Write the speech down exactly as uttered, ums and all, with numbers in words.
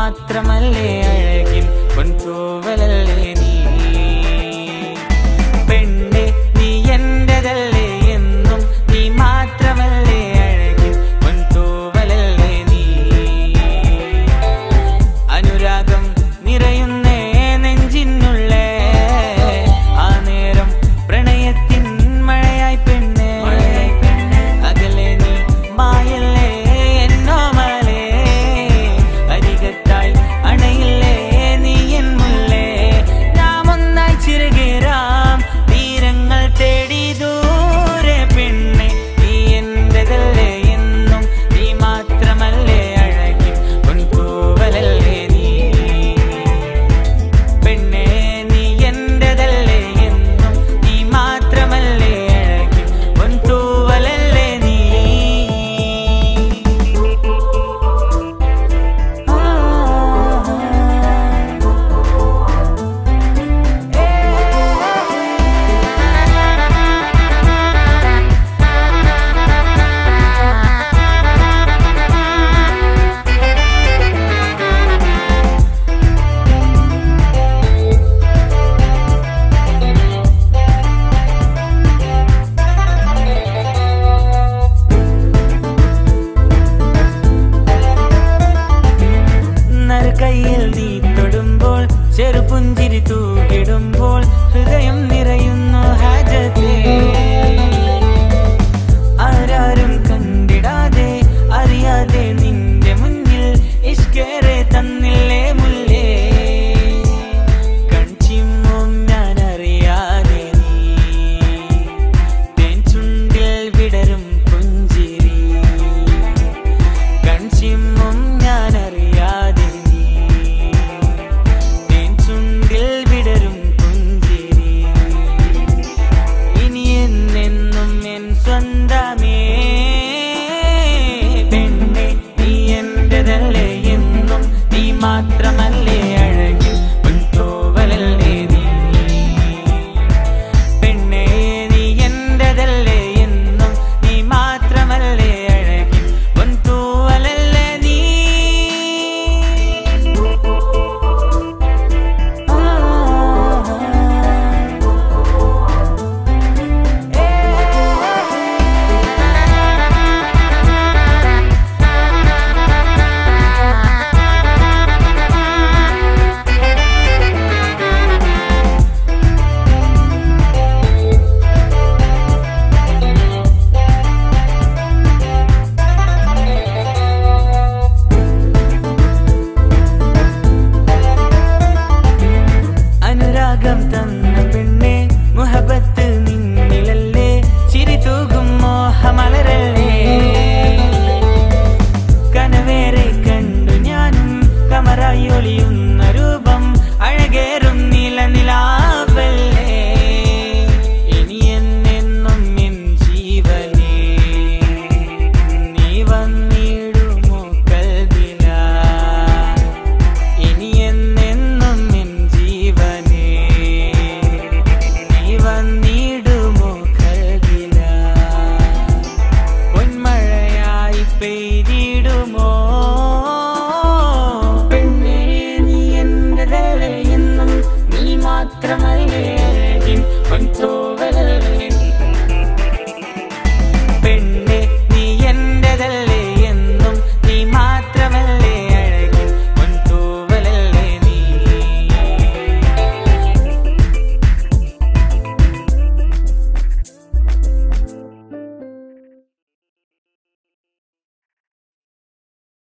മാത്രമല്ലേ അഴകിൻ പൊൻതൂവലല്ലേ നീ പെണ്ണെ നീ എന്റേതല്ലേ എന്നും നീ മാത്രമല്ലേ അഴകിൻ പൊൻതൂവലല്ലേ നീ അനുരാഗം നിറയുന്നേ നെഞ്ചിനുള്ളേ ആ നേരം പ്രണയത്തിൻ മഴയായി പെണ്ണേ അകലെ നീ മായല്ലേ എന്നോമലേ അരികത്തായി അണയില്ലേ നീ എൻ മുല്ലേ നാം ഒന്നായി ചിറകേറാം തീരങ്ങൾ തേടി ദൂരെ പെണ്ണെ നീ എന്റേതല്ലേ എന്നും നീ മാത്രമല്ലേ അഴകിൻ പൊൻതൂവലല്ലേ നീ പെണ്ണെ നീ എന്റേതല്ലേ എന്നും നീ മാത്രമല്ലേ അഴകിൻ പൊൻതൂവലല്ലേ നീ നറുകൈയിൽ നീ തൊടുമ്പോൾ ചെറുപുഞ്ചിരി തൂകിടുമ്പോൾ ഹൃദയം നിറയുന്നു ഹാജത്തെ ആരാരും കണ്ടിടാതെ അറിയാതെ നിന്റെ മുന്നിൽ ഇഷ്കേറെ തന്നില്ലേ മുല്ലേ കൺചിമ്മും ഞാൻ അറിയാതെ നീ തേൻ ചുണ്ടിൽ വിടരും പുഞ്ചിരി കൺചിമ്മും ഞാൻ അറിയാതെ നീ തേൻ ചുണ്ടിൽ വിടരും പുഞ്ചിരി ഇനി എന്നെന്നും എൻ സ്വന്തമേ